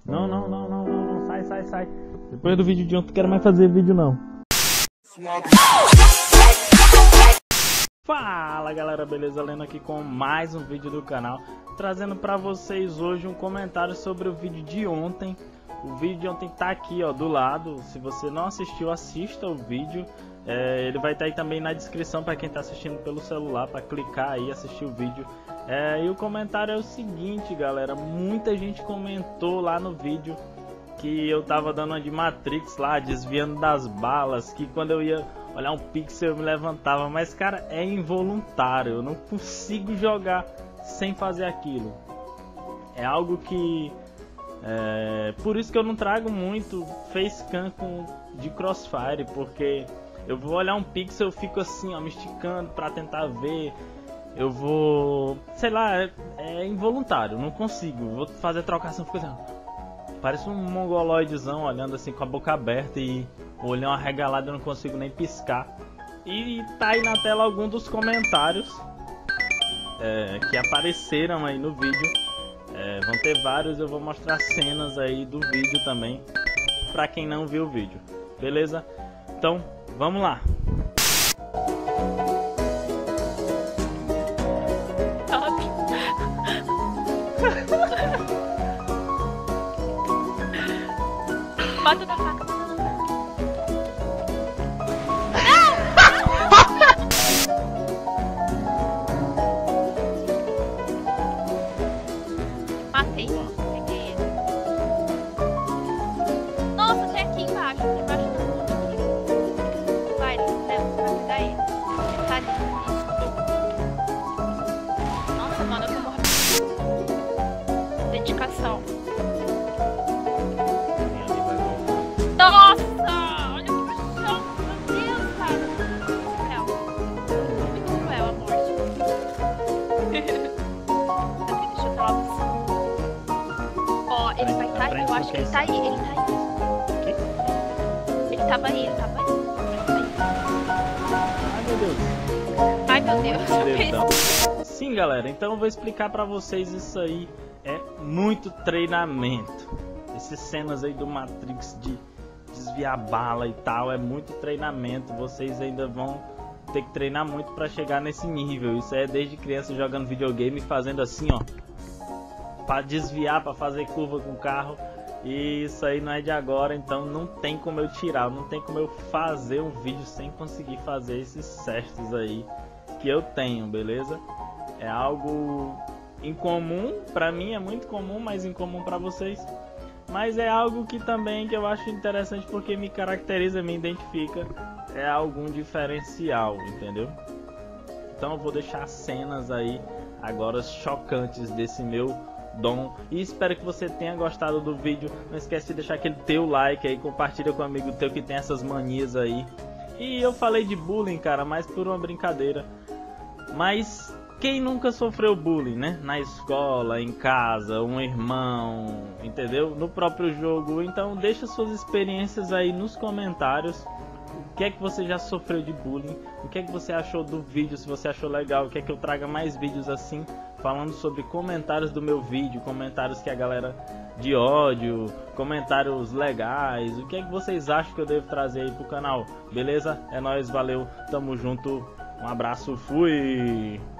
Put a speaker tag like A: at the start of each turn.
A: Não, não, não, não, não, não, sai, sai, sai. Depois do vídeo de ontem, não quero mais fazer vídeo não. Fala galera, beleza? Lendo aqui com mais um vídeo do canal, trazendo pra vocês hoje um comentário sobre o vídeo de ontem. O vídeo de ontem tá aqui, ó, do lado. Se você não assistiu, assista o vídeo. Ele vai estar aí também na descrição para quem tá assistindo pelo celular, para clicar aí e assistir o vídeo. E o comentário é o seguinte, galera. Muita gente comentou lá no vídeo que eu tava dando uma de Matrix lá, desviando das balas, que quando eu ia olhar um pixel eu me levantava. Mas cara, é involuntário, eu não consigo jogar sem fazer aquilo. É algo que... por isso que eu não trago muito facecam de Crossfire, porque eu vou olhar um pixel, eu fico assim, ó, me esticando pra tentar ver. Eu vou... sei lá, é involuntário, não consigo. Vou fazer trocação, fico assim, parece um mongoloidezão olhando assim com a boca aberta e o olhão arregalado, eu não consigo nem piscar. E tá aí na tela algum dos comentários que apareceram aí no vídeo. Vão ter vários, eu vou mostrar cenas aí do vídeo também, pra quem não viu o vídeo, beleza? Então, vamos lá!
B: Bota na faca, bota na faca. Matei, peguei ele. Nossa, tem aqui embaixo, aqui embaixo não. Vai, Léo, vai pegar ele. Ele tá ali. Nossa, mano, eu tô morrendo. Dedicação. Nossa, olha que chão, meu Deus, cara. Cruel. Muito cruel a morte. Deixa eu falar assim. Ó, ele vai estar aí, eu acho que ele tá aí, ele tá aí. Ele tava aí, ele tava aí.
A: Ai meu Deus.
B: Ai meu Deus.
A: Sim galera, então eu vou explicar pra vocês isso aí. É muito treinamento. Essas cenas aí do Matrix de desviar bala e tal, é muito treinamento. Vocês ainda vão ter que treinar muito pra chegar nesse nível. Isso é desde criança jogando videogame, fazendo assim, ó, pra desviar, pra fazer curva com o carro. E isso aí não é de agora, então não tem como eu tirar, não tem como eu fazer um vídeo sem conseguir fazer esses certos aí que eu tenho, beleza? É algo incomum, pra mim é muito comum, mas incomum pra vocês. Mas é algo que também que eu acho interessante, porque me caracteriza, me identifica. É algum diferencial, entendeu? Então eu vou deixar cenas aí agora chocantes desse meu dom. E espero que você tenha gostado do vídeo. Não esquece de deixar aquele teu like aí, compartilha com um amigo teu que tem essas manias aí. E eu falei de bullying, cara, mas por uma brincadeira. Mas quem nunca sofreu bullying, né? Na escola, em casa, um irmão, entendeu? No próprio jogo. Então deixa suas experiências aí nos comentários. O que é que você já sofreu de bullying? O que é que você achou do vídeo? Se você achou legal, quer que eu traga mais vídeos assim, falando sobre comentários do meu vídeo, comentários que a galera de ódio, comentários legais. O que é que vocês acham que eu devo trazer aí pro canal? Beleza? É nóis, valeu, tamo junto, um abraço, fui!